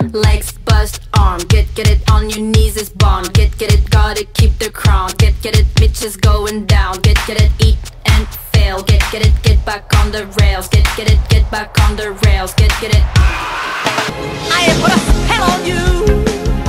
legs bust, arm. Get it on your knees is bond. Get it, gotta keep the crown. Get it, bitches going down. Get it, eat and fail. Get it, get back on the rails. Get it, get back on the rails. Get it. I have put a spell on you.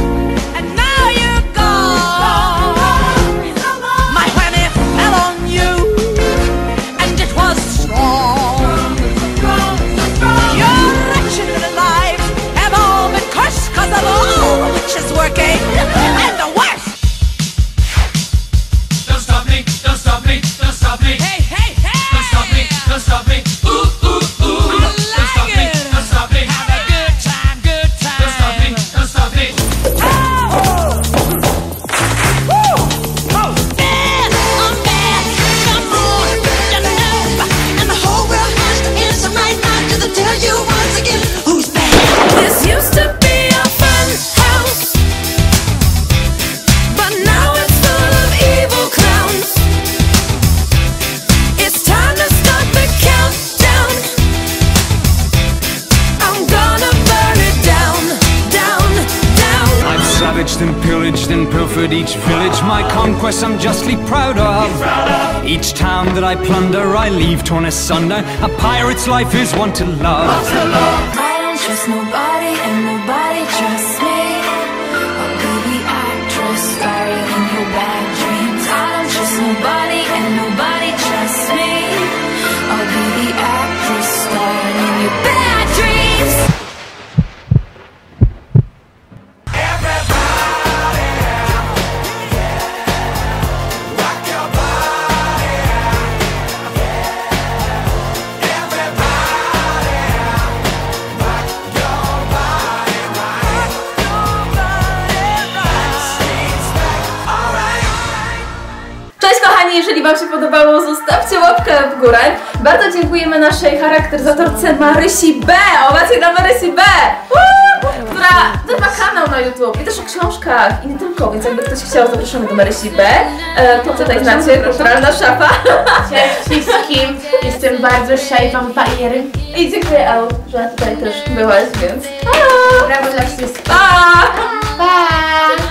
And pillaged and pilfered each village. My conquests I'm justly proud of. Each town that I plunder I leave torn asunder. A pirate's life is one to love. I don't trust nobody and nobody trusts me. I'll be the actress starring in your bad dreams. I don't trust nobody and nobody trusts me. I'll be the actress starring in your bad dreams. Jeżeli wam się podobało, zostawcie łapkę w górę. Bardzo dziękujemy naszej charakteryzatorce Marysi B. Owacje dla Marysi B, która ma kanał na YouTube i też o książkach i nie tylko, więc jakby ktoś chciał, zapraszamy do Marysi B. To tutaj znacie, kulturalna szafa. Cześć wszystkim, jestem bardzo shy vampire. I dziękuję El, że tutaj też byłaś, więc Brawo dla wszystkich. pa! Pa!